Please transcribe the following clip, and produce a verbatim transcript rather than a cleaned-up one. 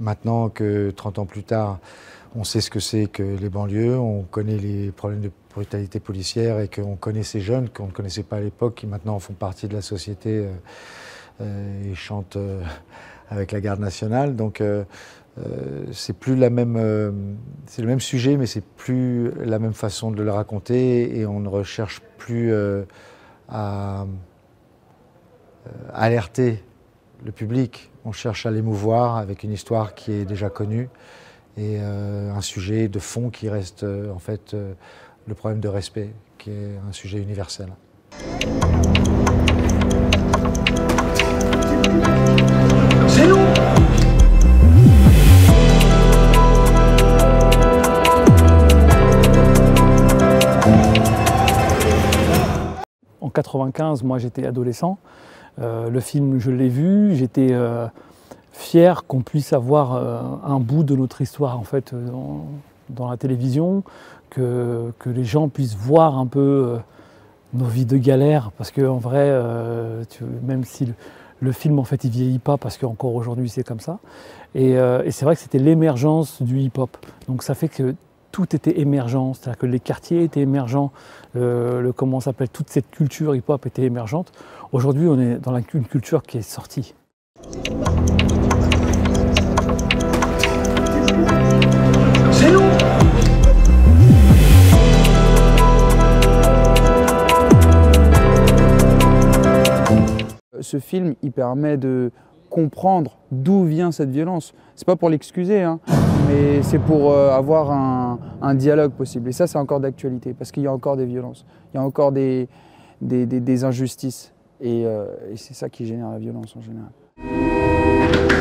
maintenant que trente ans plus tard, on sait ce que c'est que les banlieues, on connaît les problèmes de brutalité policière et qu'on connaît ces jeunes qu'on ne connaissait pas à l'époque, qui maintenant font partie de la société euh, euh, et chantent euh, avec la garde nationale. Donc euh, euh, c'est plus la même, euh, c'est le même sujet, mais c'est plus la même façon de le raconter et on ne recherche plus euh, à euh, alerter le public. On cherche à l'émouvoir avec une histoire qui est déjà connue et euh, un sujet de fond qui reste euh, en fait euh, le problème de respect, qui est un sujet universel. C'est nous. En quatre-vingt-quinze, moi j'étais adolescent. Euh, le film, je l'ai vu, j'étais euh, fier qu'on puisse avoir euh, un bout de notre histoire en fait dans, dans la télévision, que, que les gens puissent voir un peu euh, nos vies de galère, parce qu'en vrai, euh, tu, même si le, le film en fait il vieillit pas, parce qu'encore aujourd'hui c'est comme ça, et, euh, et c'est vrai que c'était l'émergence du hip-hop, donc ça fait que tout était émergent, c'est-à-dire que les quartiers étaient émergents, euh, le, comment s'appelle, toute cette culture hip-hop était émergente. Aujourd'hui, on est dans la, une culture qui est sortie. C'est nous. Ce film, il permet de comprendre d'où vient cette violence. C'est pas pour l'excuser, hein, mais c'est pour euh, avoir un, un dialogue possible. Et ça, c'est encore d'actualité, parce qu'il y a encore des violences, il y a encore des, des, des, des injustices. Et, euh, et c'est ça qui génère la violence en général.